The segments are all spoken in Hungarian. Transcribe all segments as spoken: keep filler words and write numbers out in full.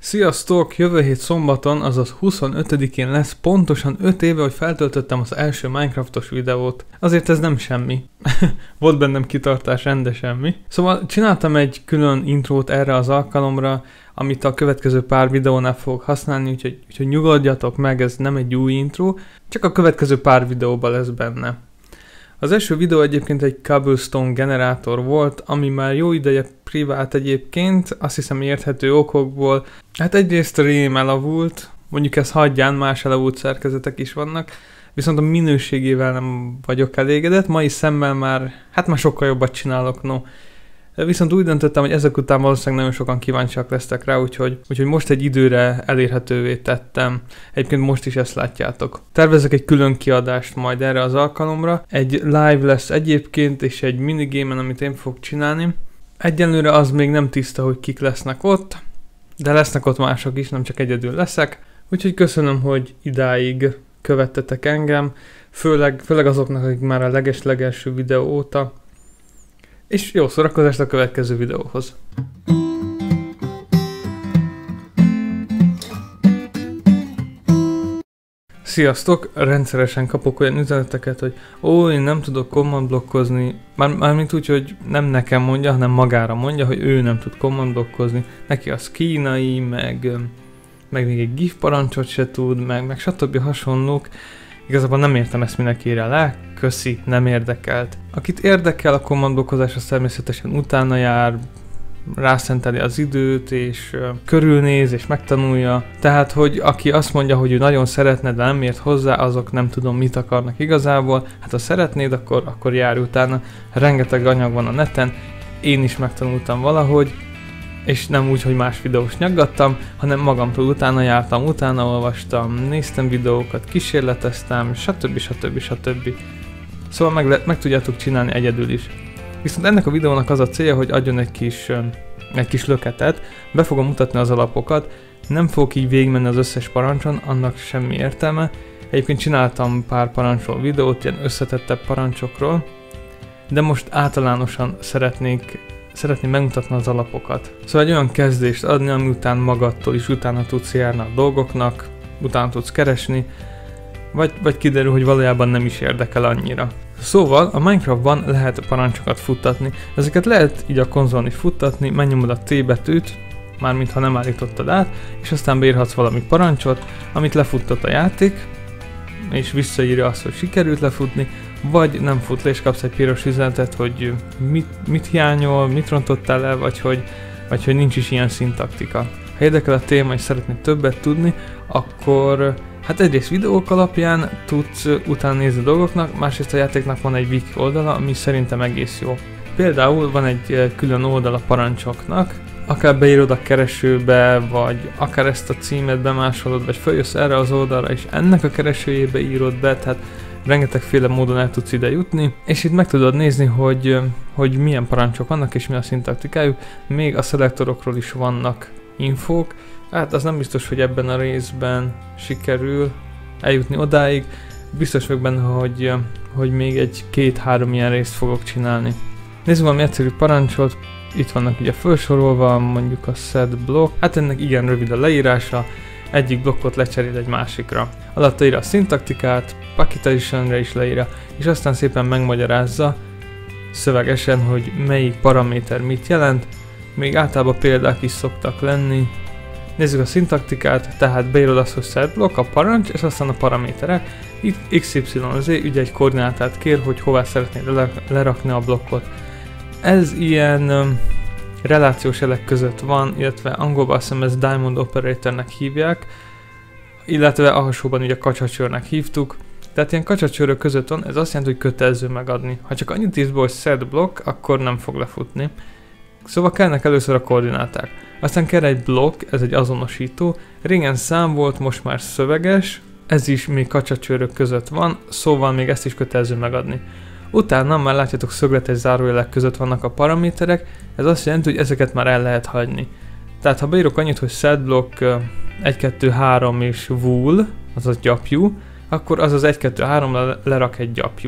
Sziasztok! Jövő hét szombaton, azaz huszonötödikén lesz pontosan öt éve, hogy feltöltöttem az első Minecraftos videót. Azért ez nem semmi. Volt bennem kitartás, rende semmi. Szóval csináltam egy külön intrót erre az alkalomra, amit a következő pár videónál fogok használni, úgyhogy, úgyhogy nyugodjatok meg, ez nem egy új intro, csak a következő pár videóban lesz benne. Az első videó egyébként egy cobblestone generátor volt, ami már jó ideje privát egyébként, azt hiszem érthető okokból. Hát egyrészt rém elavult, mondjuk ezt hagyján, más elavult szerkezetek is vannak, viszont a minőségével nem vagyok elégedett, mai szemmel már, hát már sokkal jobbat csinálok, no. Viszont úgy döntöttem, hogy ezek után valószínűleg nagyon sokan kíváncsiak lesztek rá, úgyhogy, úgyhogy most egy időre elérhetővé tettem. Egyébként most is ezt látjátok. Tervezek egy külön kiadást majd erre az alkalomra. Egy live lesz egyébként, és egy minigame-en, amit én fogok csinálni. Egyelőre az még nem tiszta, hogy kik lesznek ott, de lesznek ott mások is, nem csak egyedül leszek. Úgyhogy köszönöm, hogy idáig követtetek engem, főleg, főleg azoknak, akik már a leges-legelső videó óta. És jó szórakozást a következő videóhoz. Sziasztok! Rendszeresen kapok olyan üzeneteket, hogy ó, én nem tudok command blokkozni, már, mármint úgy, hogy nem nekem mondja, hanem magára mondja, hogy ő nem tud command blokkozni, neki az kínai, meg, meg még egy gif parancsot se tud, meg, meg stb. Hasonlók. Igazából nem értem ezt, minek írja le, köszi, nem érdekelt. Akit érdekel a command blokkozás, az természetesen utána jár, rászenteli az időt, és uh, körülnéz, és megtanulja. Tehát, hogy aki azt mondja, hogy ő nagyon szeretne, de nem ért hozzá, azok nem tudom, mit akarnak igazából. Hát ha szeretnéd, akkor, akkor járj utána. Rengeteg anyag van a neten, én is megtanultam valahogy, és nem úgy, hogy más videós nyaggattam, hanem magamtól utána jártam, utána olvastam, néztem videókat, kísérleteztem, stb. stb. stb. Szóval meg, le, meg tudjátok csinálni egyedül is. Viszont ennek a videónak az a célja, hogy adjon egy kis, egy kis löketet, be fogom mutatni az alapokat, nem fogok így végigmenni az összes parancson, annak semmi értelme. Egyébként csináltam pár parancsról videót, ilyen összetettebb parancsokról, de most általánosan szeretnék Szeretném megmutatni az alapokat. Szóval egy olyan kezdést adni, ami után magadtól is utána tudsz járni a dolgoknak, utána tudsz keresni, vagy, vagy kiderül, hogy valójában nem is érdekel annyira. Szóval a Minecraftban lehet parancsokat futtatni, ezeket lehet így a konzolon is futtatni, megnyomod a T betűt, mármint ha nem állítottad át, és aztán beírhatsz valami parancsot, amit lefuttat a játék, és visszaírja azt, hogy sikerült lefutni, vagy nem fut le, és kapsz egy piros üzenetet, hogy mit, mit hiányol, mit rontottál el, vagy hogy, vagy hogy nincs is ilyen szintaktika. Ha érdekel a téma és szeretnéd többet tudni, akkor hát egyrészt videók alapján tudsz utána nézni a dolgoknak, másrészt a játéknak van egy wiki oldala, ami szerintem egész jó. Például van egy külön oldal a parancsoknak, akár beírod a keresőbe, vagy akár ezt a címet bemásolod, vagy feljössz erre az oldalra, és ennek a keresőjébe írod be, tehát rengetegféle módon el tudsz ide jutni, és itt meg tudod nézni, hogy, hogy milyen parancsok vannak, és mi a szintaktikájuk. Még a szelektorokról is vannak infók, hát az nem biztos, hogy ebben a részben sikerül eljutni odáig. Biztos vagyok benne, hogy, hogy még egy két-három ilyen részt fogok csinálni. Nézzük valami egyszerű parancsot. Itt vannak ugye felsorolva, mondjuk a set block, hát ennek igen rövid a leírása, egyik blokkot lecserél egy másikra. Alatta írja a szintaktikát, Pocket Editionre is leírja, és aztán szépen megmagyarázza szövegesen, hogy melyik paraméter mit jelent, még általában példák is szoktak lenni. Nézzük a szintaktikát, tehát beírod azt, hogy set block, a parancs, és aztán a paraméterek. Itt X Y Z ugye egy koordinátát kér, hogy hová szeretnéd lerakni a blokkot. Ez ilyen um, relációs jelek között van, illetve angolban azt hiszem ez Diamond Operatornek hívják, illetve alsóban ugye kacsacsőrnek hívtuk. Tehát ilyen kacsacsőrök között van, ez azt jelenti, hogy kötelező megadni. Ha csak annyit írsz be, hogy set block, akkor nem fog lefutni. Szóval kellnek először a koordináták. Aztán kell egy blokk, ez egy azonosító. Régen szám volt, most már szöveges. Ez is még kacsacsőrök között van, szóval még ezt is kötelező megadni. Utána már látjátok, szögletes zárójelek között vannak a paraméterek, ez azt jelenti, hogy ezeket már el lehet hagyni. Tehát ha beírok annyit, hogy setblock egy kettő három és wool, azaz gyapjú, akkor az az egy kettő három lerak egy gyapjút.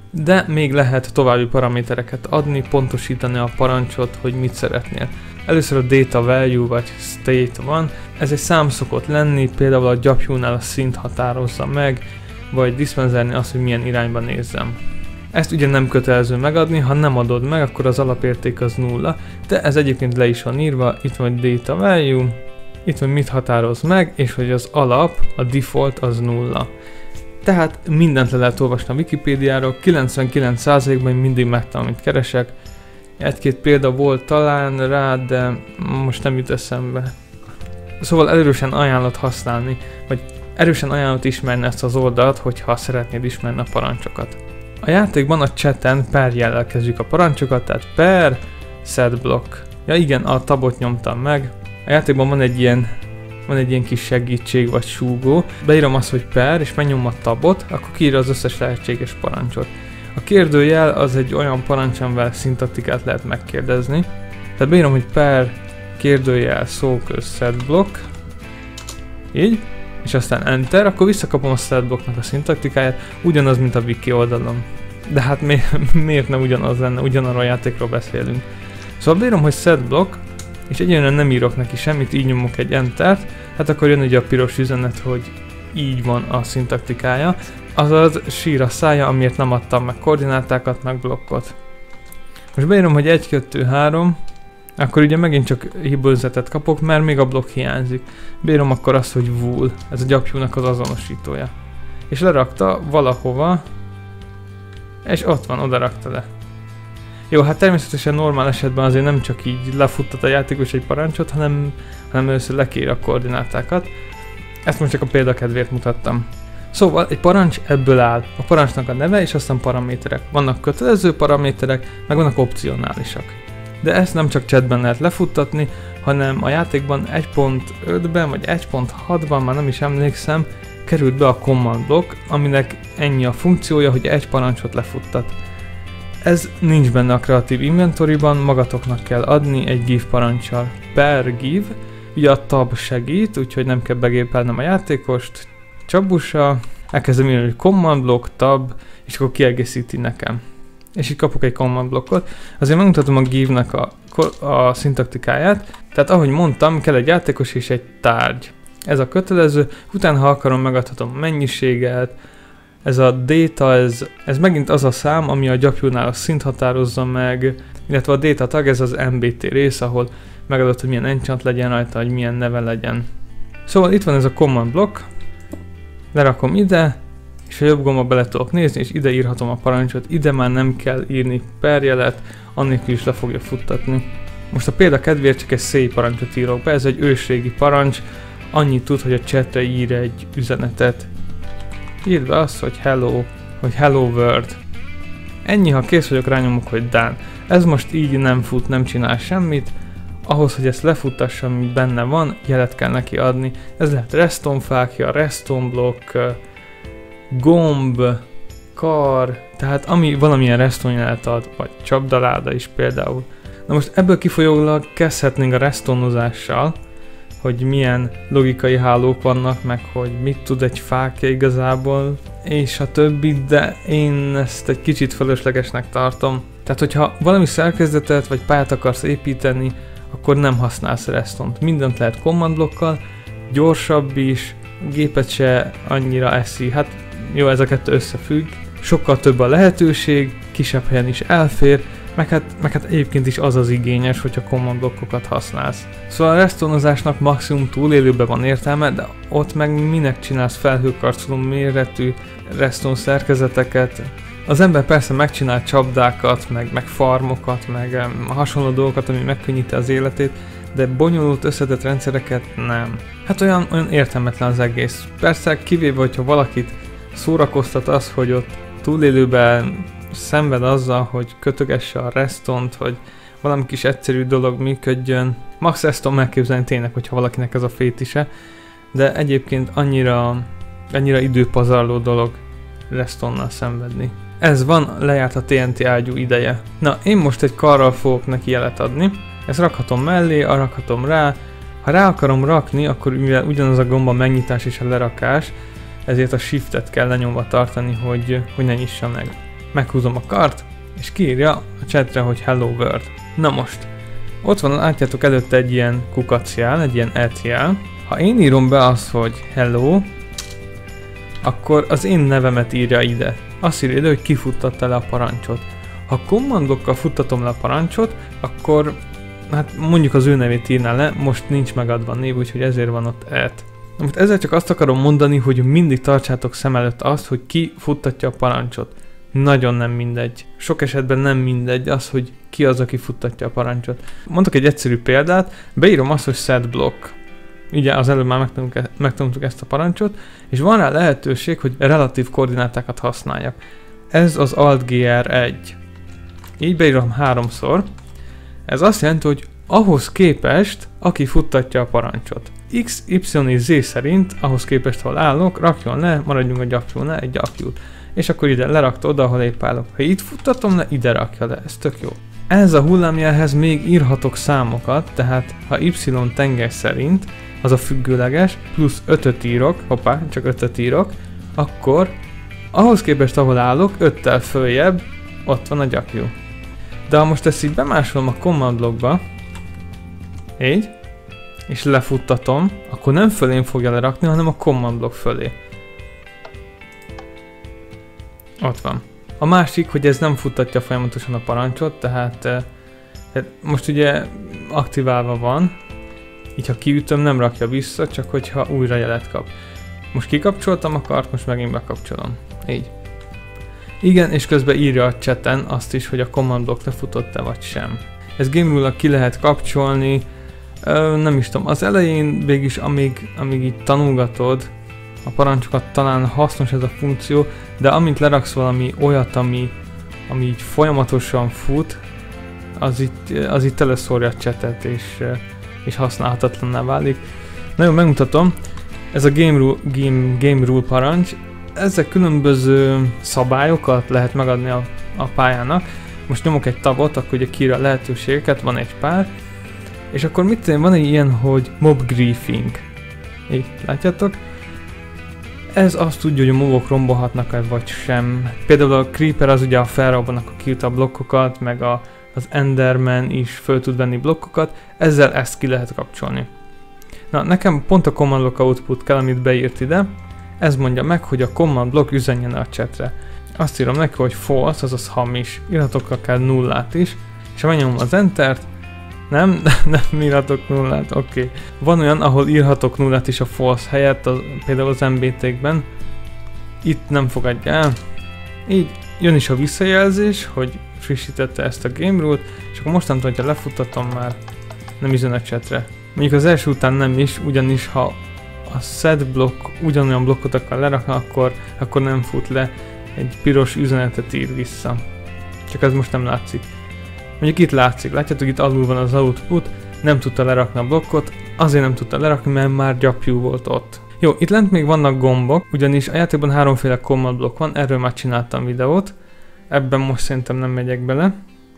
de még lehet további paramétereket adni, pontosítani a parancsot, hogy mit szeretnél. Először a data value vagy state van, ez egy szám szokott lenni, például a gyapjúnál a szint határozza meg, vagy diszpenzerni azt, hogy milyen irányba nézzem. Ezt ugye nem kötelező megadni, ha nem adod meg, akkor az alapérték az nulla, de ez egyébként le is van írva, itt van data value, itt van mit határoz meg, és hogy az alap, a default az nulla. Tehát mindent le lehet olvasni a Wikipédiáról, kilencvenkilenc százalékban mindig megtalálom, amit keresek. Egy-két példa volt talán rá, de most nem jut eszembe. Szóval erősen ajánlott használni, vagy erősen ajánlott ismerni ezt az oldalt, hogyha szeretnéd ismerni a parancsokat. A játékban a chaten per jellel kezdjük a parancsokat, tehát per setBlock. Ja igen, a tabot nyomtam meg. A játékban van egy ilyen, van egy ilyen kis segítség vagy súgó. Beírom azt, hogy per, és megnyomom a tabot, akkor kiírja az összes lehetséges parancsot. A kérdőjel az egy olyan parancs, amivel szintaktikát lehet megkérdezni. Tehát beírom, hogy per kérdőjel szóköz setBlock. Így. És aztán enter, akkor visszakapom a setBlocknak a szintaktikáját, ugyanaz, mint a wiki oldalon. De hát mi, miért nem ugyanaz lenne, ugyanarról a játékról beszélünk. Szóval beírom, hogy setBlock, és egyébként nem írok neki semmit, így nyomok egy entert, hát akkor jön ugye a piros üzenet, hogy így van a szintaktikája, azaz sír a szája, amiért nem adtam meg koordinátákat, meg blokkot. Most beírom, hogy egy, kettő, három, akkor ugye megint csak hibőzetet kapok, mert még a blokk hiányzik. Beírom akkor azt, hogy wool, ez a gyapjúnak az azonosítója. És lerakta valahova, és ott van, oda rakta le. Jó, hát természetesen normál esetben azért nem csak így lefuttat a játékos egy parancsot, hanem, hanem először lekér a koordinátákat. Ezt most csak a példakedvéért mutattam. Szóval egy parancs ebből áll. A parancsnak a neve és aztán paraméterek. Vannak kötelező paraméterek, meg vannak opcionálisak. De ezt nem csak chatben lehet lefuttatni, hanem a játékban egy pont ötben vagy egy pont hatban, már nem is emlékszem, került be a command block, aminek ennyi a funkciója, hogy egy parancsot lefuttat. Ez nincs benne a Creative Inventory-ban, magatoknak kell adni egy give parancsal. Per give, ugye a tab segít, úgyhogy nem kell begépelnem a játékost, csabussal, elkezdem írni, hogy command block, tab, és akkor kiegészíti nekem. És így kapok egy command blokkot. Azért megmutatom a give-nek a, a szintaktikáját. Tehát ahogy mondtam, kell egy játékos és egy tárgy. Ez a kötelező, utána ha akarom megadhatom a mennyiséget. Ez a data, ez, ez megint az a szám, ami a gyapjúnál a szint határozza meg, illetve a data tag, ez az em bé té rész, ahol megadott, hogy milyen enchant legyen rajta, hogy milyen neve legyen. Szóval itt van ez a command block, lerakom ide, és a jobb gomba bele tudok nézni, és ide írhatom a parancsot, ide már nem kell írni per jelet, annélkül is le fogja futtatni. Most a példa kedvéért csak egy szép parancsot írok be, ez egy ősrégi parancs, annyit tud, hogy a chatre ír egy üzenetet. Írd be azt, hogy hello, hogy hello world. Ennyi, ha kész vagyok, rányomok, hogy done. Ez most így nem fut, nem csinál semmit. Ahhoz, hogy ezt lefuttassa, ami benne van, jelet kell neki adni. Ez lehet redstone fákja, redstone block, gomb, kar, tehát ami valamilyen redstone jelet ad, vagy csapdaláda is például. Na most ebből kifolyólag kezdhetnénk a redstone-ozással, hogy milyen logikai hálók vannak, meg hogy mit tud egy fákja igazából, és a többi, de én ezt egy kicsit fölöslegesnek tartom. Tehát, hogyha valami szerkezetet vagy pályát akarsz építeni, akkor nem használsz redstone-t. Mindent lehet command blockkal, gyorsabb is, gépet se annyira eszi, hát jó, ez a kettő összefügg. Sokkal több a lehetőség, kisebb helyen is elfér, meg hát, meg hát egyébként is az az igényes, hogyha command blockokat használsz. Szóval a redstone-ozásnak maximum túlélőben van értelme, de ott meg minek csinálsz felhőkarcoló méretű redstone szerkezeteket. Az ember persze megcsinál csapdákat, meg, meg farmokat, meg um, hasonló dolgokat, ami megkönnyíti az életét, de bonyolult összetett rendszereket nem. Hát olyan, olyan értelmetlen az egész. Persze kivéve, hogyha valakit szórakoztat az, hogy ott túlélőben szenved azzal, hogy kötögesse a redstone-t, hogy valami kis egyszerű dolog működjön. Max ezt tudom megképzelni tényleg, hogyha valakinek ez a fétise, de egyébként annyira, annyira időpazarló dolog redstone-nal szenvedni. Ez van, lejárt a té en té ágyú ideje. Na, én most egy karral fogok neki jelet adni. Ezt rakhatom mellé, rakhatom rá. Ha rá akarom rakni, akkor mivel ugyanaz a gomba megnyitás és a lerakás, ezért a shiftet kell lenyomva tartani, hogy, hogy ne nyissa meg. meghúzom a kart, és kiírja a chatre, hogy Hello World. Na most, ott van, látjátok előtte egy ilyen kukacjel, egy ilyen et jel. Ha én írom be azt, hogy hello, akkor az én nevemet írja ide. Azt írja ide, hogy kifuttatta le a parancsot. Ha kommandokkal futtatom le a parancsot, akkor hát mondjuk az ő nevét írná le, most nincs megadva a név, úgyhogy ezért van ott et. Na most ezzel csak azt akarom mondani, hogy mindig tartsátok szem előtt azt, hogy ki futtatja a parancsot. Nagyon nem mindegy. Sok esetben nem mindegy az, hogy ki az, aki futtatja a parancsot. Mondok egy egyszerű példát, beírom azt, hogy set block. Ugye az előbb már megtanultuk ezt a parancsot, és van rá lehetőség, hogy relatív koordinátákat használjak. Ez az alt gé er egy. Így beírom háromszor. Ez azt jelenti, hogy ahhoz képest, aki futtatja a parancsot. X, Y és Z szerint, ahhoz képest, hol állok, rakjon le, maradjunk a gyapjúnál, egy gyapjút. És akkor ide lerakta oda, ahol épp állok. Ha itt futtatom le, ide rakja le, ez tök jó. Ez a hullámjelhez még írhatok számokat, tehát ha Y tengely szerint, az a függőleges, plusz ötöt írok, hoppá, csak ötöt írok, akkor ahhoz képest, ahol állok, öttel följebb, ott van a gyapjú. De ha most ezt így bemásolom a command blokkba, így, és lefuttatom, akkor nem fölén fogja lerakni, hanem a command block fölé. Ott van. A másik, hogy ez nem futtatja folyamatosan a parancsot, tehát, tehát most ugye aktiválva van, így ha kiütöm, nem rakja vissza, csak hogyha újra jelet kap. Most kikapcsoltam a kart, most megint bekapcsolom. Így. Igen, és közben írja a chaten azt is, hogy a command block lefutott-e vagy sem. Ez game rule-ra ki lehet kapcsolni, ö, nem is tudom, az elején végig, amíg, amíg így tanulgatod a parancsokat, talán hasznos ez a funkció, de amint leraksz valami olyat, ami, ami így folyamatosan fut, az itt, az itt teleszórja a chatet, és, és használhatatlanná válik. Na jó, megmutatom. Ez a game rule, game, game rule parancs, ezek különböző szabályokat lehet megadni a, a pályának. Most nyomok egy tabot, akkor ugye kiírja a lehetőségeket, van egy pár. És akkor mit tenni? Van egy ilyen, hogy mob griefing. Így, látjátok? Ez azt tudja, hogy a mobok rombolhatnak-e vagy sem. Például a Creeper az ugye a felrobbanak a kiüt a blokkokat, meg a, az Enderman is föl tud venni blokkokat, ezzel ezt ki lehet kapcsolni. Na, nekem pont a command block output kell, amit beírt ide. Ez mondja meg, hogy a command block üzenjen a chatre. Azt írom neki, hogy false, azaz hamis. Írhatok akár nullát is. És ha megnyomom az entert, nem, nem írhatok nullát, oké. Okay. Van olyan, ahol írhatok nullát is a false helyett, az, például az em bé té-kben. Itt nem fogadja el. Így jön is a visszajelzés, hogy frissítette ezt a game rule-t, és akkor mostantól, hogyha lefuttatom, már nem üzen a chatre. Mondjuk az első után nem is, ugyanis ha a set blokk ugyanolyan blokkot akar lerakni, akkor, akkor nem fut le, egy piros üzenetet ír vissza. Csak ez most nem látszik. Mondjuk itt látszik, látjátok, itt alul van az output, nem tudta lerakni a blokkot, azért nem tudta lerakni, mert már gyapjú volt ott. Jó, itt lent még vannak gombok, ugyanis a játékban háromféle command block van, erről már csináltam videót, ebben most szerintem nem megyek bele,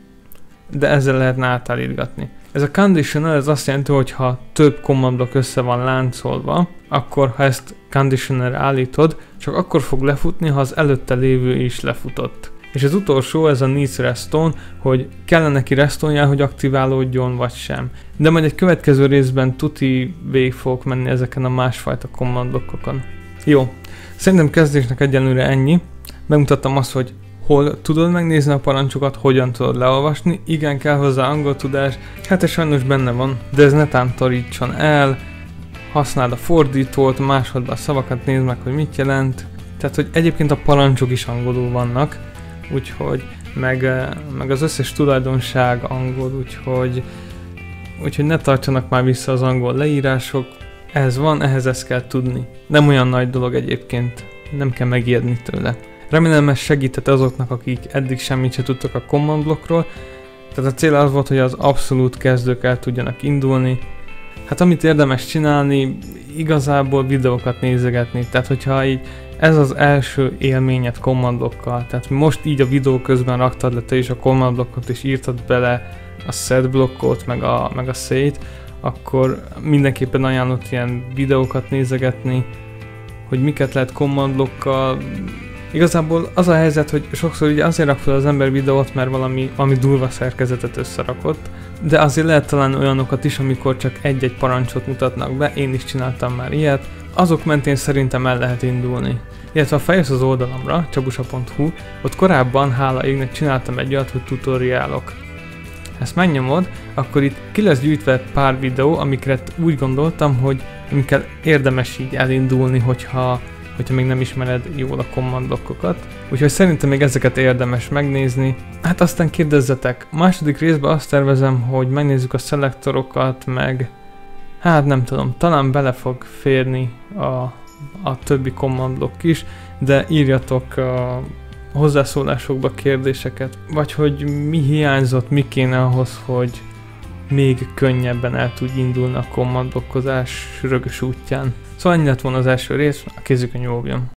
de ezzel lehetne átállítgatni. Ez a conditional, ez azt jelenti, hogy ha több command block össze van láncolva, akkor ha ezt conditioner állítod, csak akkor fog lefutni, ha az előtte lévő is lefutott. És az utolsó, ez a needs restone, hogy kell neki restone-jel, hogy aktiválódjon, vagy sem. De majd egy következő részben tuti végig fogok menni ezeken a másfajta command blokkokon. Jó, szerintem kezdésnek egyenlőre ennyi. Megmutattam azt, hogy hol tudod megnézni a parancsokat, hogyan tudod leolvasni. Igen, kell hozzá angol tudás, hát ez sajnos benne van, de ez ne tántorítson el. Használd a fordítót, másodban a szavakat, nézd meg, hogy mit jelent. Tehát, hogy egyébként a parancsok is angolul vannak, úgyhogy, meg, meg az összes tulajdonság angol, úgyhogy, úgyhogy ne tartsanak már vissza az angol leírások. Ez van, ehhez ezt kell tudni. Nem olyan nagy dolog egyébként, nem kell megijedni tőle. Remélem ez segített azoknak, akik eddig semmit se tudtak a command blokkról. Tehát a cél az volt, hogy az abszolút kezdők el tudjanak indulni. Hát amit érdemes csinálni, igazából videókat nézegetni. Tehát hogyha így ez az első élményed command blokkkal, tehát most így a videó közben raktad le te is a command blokkot és írtad bele a set blokkot, meg a, meg a save-t, akkor mindenképpen ajánlott ilyen videókat nézegetni, hogy miket lehet command blokkal Igazából az a helyzet, hogy sokszor ugye azért rak fel az ember videót, mert valami, valami durva szerkezetet összerakott, de azért lehet talán olyanokat is, amikor csak egy-egy parancsot mutatnak be, én is csináltam már ilyet, azok mentén szerintem el lehet indulni. Illetve ha feljössz az oldalamra, csabusa pont hu, ott korábban, hála égnek, csináltam egy olyat, hogy tutoriálok. Ezt megnyomod, akkor itt ki lesz gyűjtve pár videó, amikre úgy gondoltam, hogy amikkel érdemes így elindulni, hogyha, hogyha még nem ismered jól a command blokkokat. Úgyhogy szerintem még ezeket érdemes megnézni. Hát aztán kérdezzetek. A második részben azt tervezem, hogy megnézzük a szelektorokat, meg hát nem tudom, talán bele fog férni a, a többi command blokk is, de írjatok a hozzászólásokba kérdéseket, vagy hogy mi hiányzott, mi kéne ahhoz, hogy még könnyebben el tudj indulni a command blokkozás rögös útján. Szóval ennyi lett volna az első rész, a kézikönyv óvjon!